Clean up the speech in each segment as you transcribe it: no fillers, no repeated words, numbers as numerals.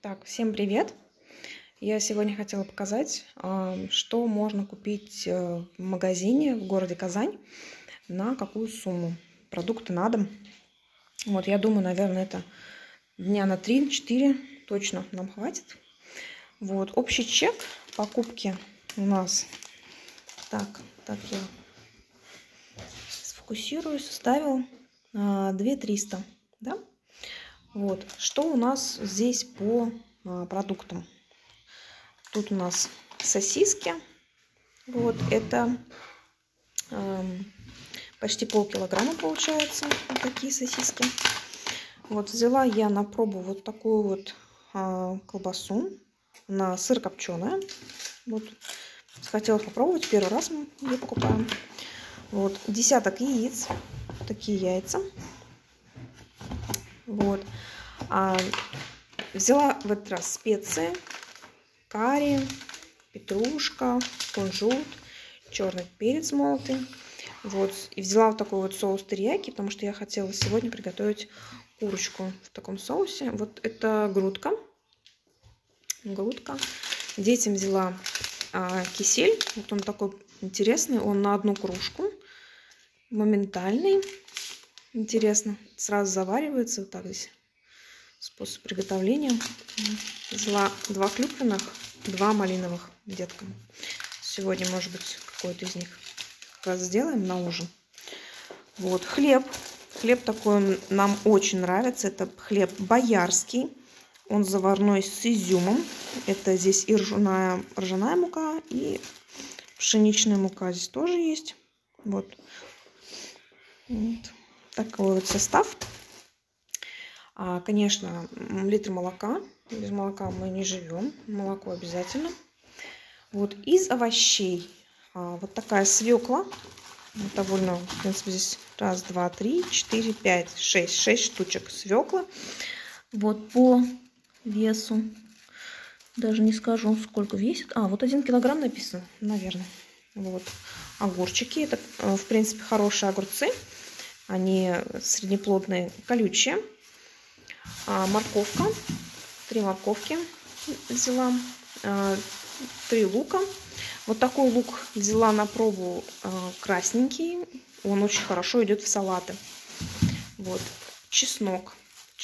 Так, всем привет! Я сегодня хотела показать, что можно купить в магазине в городе Казань, на какую сумму. Продукты на дом. Вот, я думаю, наверное, это дня на 3-4 точно нам хватит. Вот, общий чек покупки у нас, так я сфокусируюсь, составил 2300, да? Вот, что у нас здесь по продуктам? Тут у нас сосиски, вот это почти полкилограмма получается, вот такие сосиски. Вот взяла я на пробу вот такую вот колбасу, на сыр копченая. Вот хотела попробовать, первый раз мы ее покупаем. Вот десяток яиц, такие яйца. Вот. Взяла в этот раз специи, карри, петрушка, кунжут, черный перец молотый. Вот. И взяла вот такой вот соус терияки, потому что я хотела сегодня приготовить курочку в таком соусе. Вот это грудка. Детям взяла кисель. Вот он такой интересный, он на одну кружку. Моментальный. Интересно, сразу заваривается. Вот так здесь способ приготовления. Взяла 2 клюквенных, 2 малиновых деткам. Сегодня, может быть, какой-то из них как раз сделаем на ужин. Вот хлеб. Хлеб такой нам очень нравится. Это хлеб боярский. Он заварной с изюмом. Это здесь и ржаная мука, и пшеничная мука здесь тоже есть. Вот. Такой вот состав. Конечно, литр молока. Без молока мы не живем. Молоко обязательно. Вот из овощей вот такая свекла. Довольно, в принципе, здесь 1, 2, 3, 4, 5, 6 штучек свеклы. Вот по весу. Даже не скажу, сколько весит. Вот 1 килограмм написано, наверное. Вот. Огурчики. Это, в принципе, хорошие огурцы. Они среднеплодные, колючие. Морковка. 3 морковки взяла. 3 лука. Вот такой лук взяла на пробу, красненький. Он очень хорошо идет в салаты. Вот. Чеснок.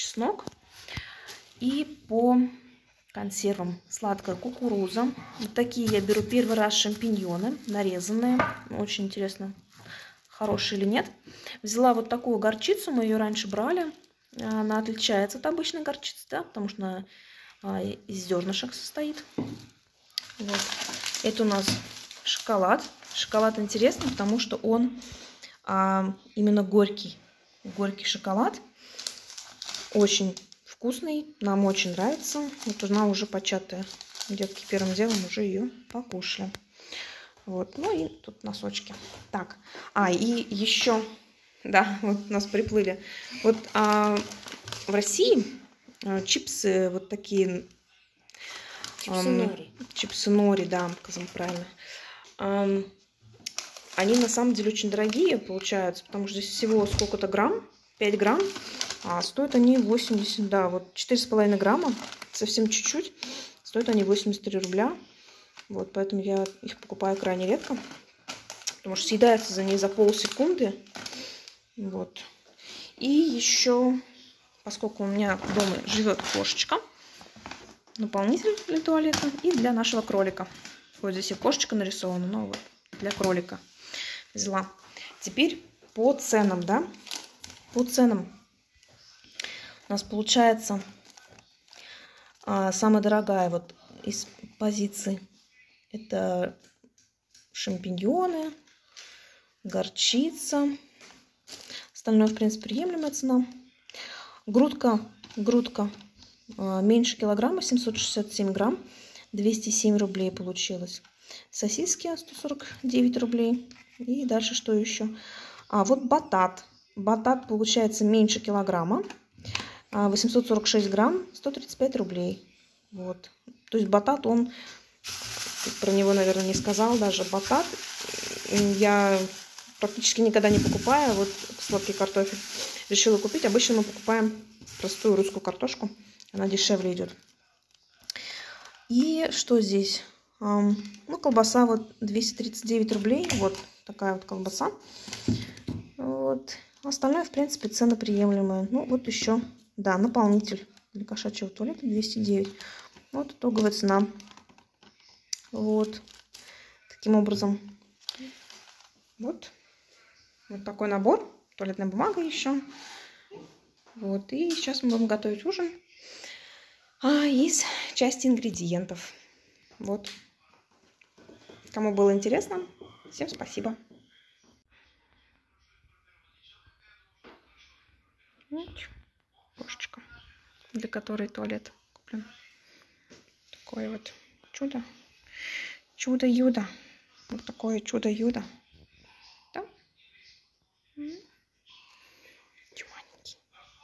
И по консервам сладкая кукуруза. Вот такие я беру первый раз шампиньоны, нарезанные. Очень интересно, хорошие или нет. Взяла вот такую горчицу, мы ее раньше брали. Она отличается от обычной горчицы, да, потому что она из зернышек состоит. Вот. Это у нас шоколад. Шоколад интересный, потому что он именно горький. Горький шоколад. Очень вкусный. Нам очень нравится. Вот она уже початая. Детки первым делом уже ее покушали. Вот. Ну и тут носочки. Так. И еще, да, вот у нас приплыли. Вот в России чипсы вот такие. Чипсы нори, да, сказать правильно. Они на самом деле очень дорогие получаются, потому что здесь всего сколько-то грамм, 5 грамм, стоят они 80, да, вот 4,5 грамма, совсем чуть-чуть, стоят они 83 рубля. Вот, поэтому я их покупаю крайне редко, потому что съедается за ней за полсекунды. Вот. И еще, поскольку у меня дома живет кошечка, наполнитель для туалета и для нашего кролика. Вот здесь и кошечка нарисована, но вот для кролика взяла. Теперь по ценам, да? По ценам у нас получается самая дорогая вот из позиций это шампиньоны, горчица. Остальное, в принципе, приемлемая цена. Грудка меньше килограмма, 767 грамм, 207 рублей получилось. Сосиски 149 рублей. И дальше что еще? Вот батат. Батат получается меньше килограмма, 846 грамм, 135 рублей. Вот. То есть батат, он, про него, наверное, не сказал даже. Батат я практически никогда не покупаю. Вот сладкий картофель решила купить. Обычно мы покупаем простую русскую картошку. Она дешевле идет. И что здесь? Ну, колбаса вот 239 рублей. Вот такая вот колбаса. Вот. Остальное, в принципе, цены приемлемые. Ну, вот еще, да, наполнитель для кошачьего туалета 209. Вот итоговая цена. Вот. Таким образом. Вот. Вот такой набор. Туалетная бумага еще. Вот. И сейчас мы будем готовить ужин из части ингредиентов. Вот. Кому было интересно, всем спасибо. Вот. Кошечка, для которой туалет куплен. Такое вот чудо. Чудо-юдо. Вот такое чудо-юдо. Да? Чуманенький.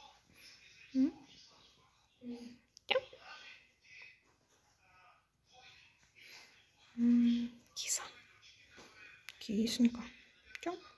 Да? Киса. Кисонька. Да?